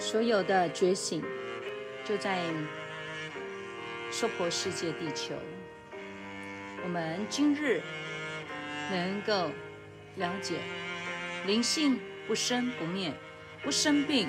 所有的觉醒就在娑婆世界地球。我们今日能够了解灵性不生不灭，不生病，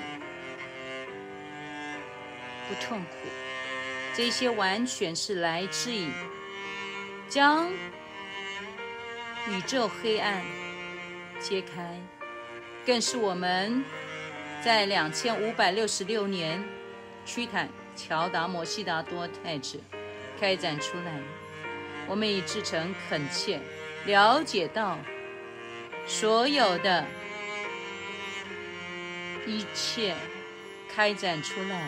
不痛苦，这些完全是来自于将宇宙黑暗揭开，更是我们在2566年屈坦乔达摩悉达多太子开展出来。我们已至诚恳切了解到所有的一切开展出来，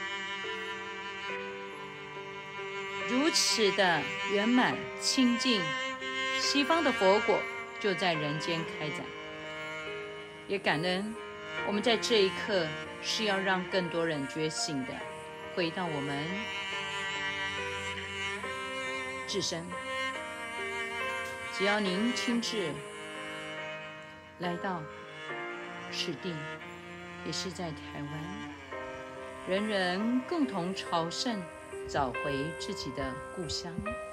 如此的圆满清净，西方的佛果就在人间开展。也感恩我们在这一刻是要让更多人觉醒的，回到我们自身。只要您亲自来到此地，也是在台湾，人人共同朝圣，找回自己的故乡。